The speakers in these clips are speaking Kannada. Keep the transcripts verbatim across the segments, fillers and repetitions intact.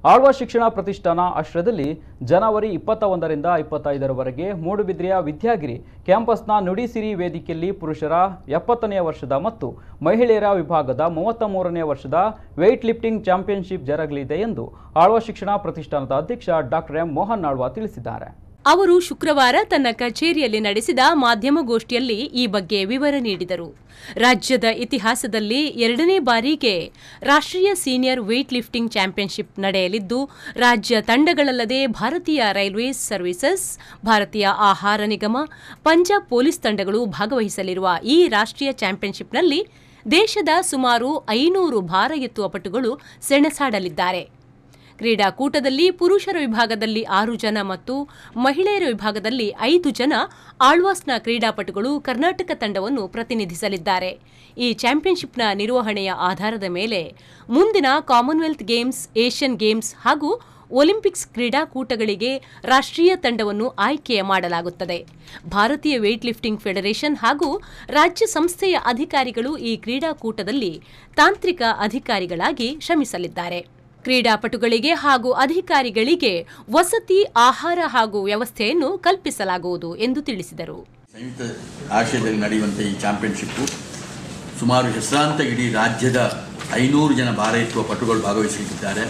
ಆಳ್ವ ಶಿಕ್ಷಣ ಪ್ರತಿಷ್ಠಾನ ಆಶ್ರಯದಲ್ಲಿ ಜನವರಿ ಇಪ್ಪತ್ತ ಒಂದರಿಂದ ಇಪ್ಪತ್ತೈದರವರೆಗೆ ಮೂಡುಬಿದ್ರೆಯ ವಿದ್ಯಾಗಿರಿ ಕ್ಯಾಂಪಸ್ನ ನುಡಿಸಿರಿ ವೇದಿಕೆಯಲ್ಲಿ ಪುರುಷರ ಎಪ್ಪತ್ತನೇ ವರ್ಷದ ಮತ್ತು ಮಹಿಳೆಯರ ವಿಭಾಗದ ಮೂವತ್ತ ಮೂರನೇ ವರ್ಷದ ವೇಟ್ ಲಿಫ್ಟಿಂಗ್ ಚಾಂಪಿಯನ್ಶಿಪ್ ಜರುಗಲಿದೆ ಎಂದು ಆಳ್ವ ಶಿಕ್ಷಣ ಪ್ರತಿಷ್ಠಾನದ ಅಧ್ಯಕ್ಷ ಡಾಕ್ಟರ್ ಎಂ ಮೋಹನ್ ಆಳ್ವ ತಿಳಿಸಿದ್ದಾರೆ. ಅವರು ಶುಕ್ರವಾರ ತನ್ನ ಕಚೇರಿಯಲ್ಲಿ ನಡೆಸಿದ ಮಾಧ್ಯಮಗೋಷ್ಠಿಯಲ್ಲಿ ಈ ಬಗ್ಗೆ ವಿವರ ನೀಡಿದರು. ರಾಜ್ಯದ ಇತಿಹಾಸದಲ್ಲಿ ಎರಡನೇ ಬಾರಿಗೆ ರಾಷ್ಟ್ರೀಯ ಸೀನಿಯರ್ ವೇಟ್ ಲಿಫ್ಟಿಂಗ್ ಚಾಂಪಿಯನ್ಶಿಪ್ ನಡೆಯಲಿದ್ದು, ರಾಜ್ಯ ತಂಡಗಳಲ್ಲದೆ ಭಾರತೀಯ ರೈಲ್ವೇಸ್ ಸರ್ವಿಸಸ್, ಭಾರತೀಯ ಆಹಾರ ನಿಗಮ, ಪಂಜಾಬ್ ಪೊಲೀಸ್ ತಂಡಗಳು ಭಾಗವಹಿಸಲಿರುವ ಈ ರಾಷ್ಟ್ರೀಯ ಚಾಂಪಿಯನ್ಶಿಪ್ನಲ್ಲಿ ದೇಶದ ಸುಮಾರು ಐನೂರು ಭಾರ ಎತ್ತುವ ಪಟುಗಳು ಸೆಣಸಾಡಲಿದ್ದಾರೆ. ಕ್ರೀಡಾಕೂಟದಲ್ಲಿ ಪುರುಷರ ವಿಭಾಗದಲ್ಲಿ ಆರು ಜನ ಮತ್ತು ಮಹಿಳೆಯರ ವಿಭಾಗದಲ್ಲಿ ಐದು ಜನ ಆಳ್ವಾಸ್ನ ಕ್ರೀಡಾಪಟುಗಳು ಕರ್ನಾಟಕ ತಂಡವನ್ನು ಪ್ರತಿನಿಧಿಸಲಿದ್ದಾರೆ. ಈ ಚಾಂಪಿಯನ್ಶಿಪ್ನ ನಿರ್ವಹಣೆಯ ಆಧಾರದ ಮೇಲೆ ಮುಂದಿನ ಕಾಮನ್ವೆಲ್ತ್ ಗೇಮ್ಸ್, ಏಷ್ಯನ್ ಗೇಮ್ಸ್ ಹಾಗೂ ಒಲಿಂಪಿಕ್ಸ್ ಕ್ರೀಡಾಕೂಟಗಳಿಗೆ ರಾಷ್ಟ್ರೀಯ ತಂಡವನ್ನು ಆಯ್ಕೆ ಮಾಡಲಾಗುತ್ತದೆ. ಭಾರತೀಯ ವೇಟ್ ಲಿಫ್ಟಿಂಗ್ ಫೆಡರೇಷನ್ ಹಾಗೂ ರಾಜ್ಯ ಸಂಸ್ಥೆಯ ಅಧಿಕಾರಿಗಳು ಈ ಕ್ರೀಡಾಕೂಟದಲ್ಲಿ ತಾಂತ್ರಿಕ ಅಧಿಕಾರಿಗಳಾಗಿ ಶ್ರಮಿಸಲಿದ್ದಾರೆ. ಕ್ರೀಡಾಪಟುಗಳಿಗೆ ಹಾಗೂ ಅಧಿಕಾರಿಗಳಿಗೆ ವಸತಿ, ಆಹಾರ ಹಾಗೂ ವ್ಯವಸ್ಥೆಯನ್ನು ಕಲ್ಪಿಸಲಾಗುವುದು ಎಂದು ತಿಳಿಸಿದರು. ಸಂಯುಕ್ತ ಆಶ್ರಯದಲ್ಲಿ ನಡೆಯುವಂತಹ ಈ ಚಾಂಪಿಯನ್ಶಿಪ್ ಸುಮಾರು ಹೆಸರಾಂತ ಇಡೀ ರಾಜ್ಯದ ಐನೂರು ಜನ ಭಾರ ಎತ್ತುವ ಪಟುಗಳು ಭಾಗವಹಿಸಲಿದ್ದಾರೆ.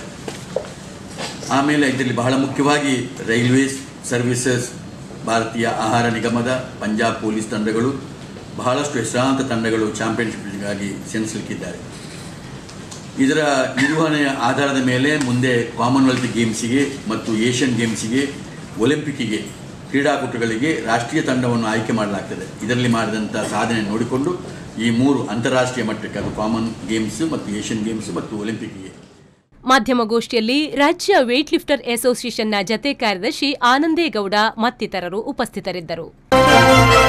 ಆಮೇಲೆ ಇದರಲ್ಲಿ ಬಹಳ ಮುಖ್ಯವಾಗಿ ರೈಲ್ವೇಸ್ ಸರ್ವಿಸಸ್, ಭಾರತೀಯ ಆಹಾರ ನಿಗಮದ, ಪಂಜಾಬ್ ಪೊಲೀಸ್ ತಂಡಗಳು, ಬಹಳಷ್ಟು ಹೆಸರಾಂತ ತಂಡಗಳು ಚಾಂಪಿಯನ್ಶಿಪ್ಗಾಗಿ ಸೆಣಸಲಿಕ್ಕಿದ್ದಾರೆ. ಇದರ ನಿರ್ವಹಣೆಯ ಆಧಾರದ ಮೇಲೆ ಮುಂದೆ ಕಾಮನ್ವೆಲ್ತ್ ಗೇಮ್ಸಿಗೆ ಮತ್ತು ಏಷ್ಯನ್ ಗೇಮ್ಸಿಗೆ, ಒಲಿಂಪಿಕ್ಕಿಗೆ ಕ್ರೀಡಾಕೂಟಗಳಿಗೆ ರಾಷ್ಟ್ರೀಯ ತಂಡವನ್ನು ಆಯ್ಕೆ ಮಾಡಲಾಗ್ತದೆ. ಇದರಲ್ಲಿ ಮಾಡಿದಂಥ ಸಾಧನೆ ನೋಡಿಕೊಂಡು ಈ ಮೂರು ಅಂತಾರಾಷ್ಟ್ರೀಯ ಮಟ್ಟಕ್ಕೆ, ಅದು ಕಾಮನ್ ಗೇಮ್ಸ್ ಮತ್ತು ಏಷ್ಯನ್ ಗೇಮ್ಸ್ ಮತ್ತು ಒಲಿಂಪಿಕ್ಗೆ. ಮಾಧ್ಯಮಗೋಷ್ಠಿಯಲ್ಲಿ ರಾಜ್ಯ ವೇಟ್ ಲಿಫ್ಟರ್ ಅಸೋಸಿಯೇಷನ್ನ ಜತೆ ಕಾರ್ಯದರ್ಶಿ ಆನಂದೇಗೌಡ ಮತ್ತಿತರರು ಉಪಸ್ಥಿತರಿದ್ದರು.